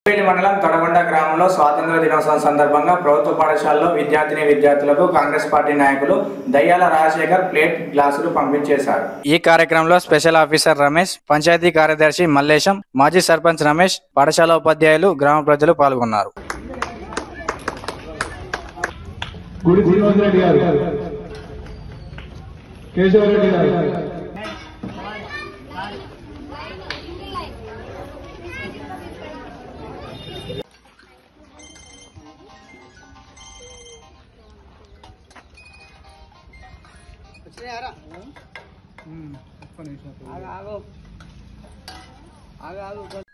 పెళ్లి మండలం తొడగొండ గ్రామంలో స్వాతంత్ర దినోత్సవం సందర్భంగా ప్రభుత్వ పాఠశాలలో విద్యార్థులకు కాంగ్రెస్ పార్టీ నాయకులు దయ్యాల రాజశేఖర్ ప్లేట్ గ్లాసులు పంపించేశారు। ఈ కార్యక్రమంలో స్పెషల్ ఆఫీసర్ రమేష్, పంచాయతీ కార్యదర్శి మల్లేశం, మాజీ సర్పంచ్ రమేష్, పాఠశాల ఉపాధ్యాయులు, గ్రామ ప్రజలు పాల్గొన్నారు। आगो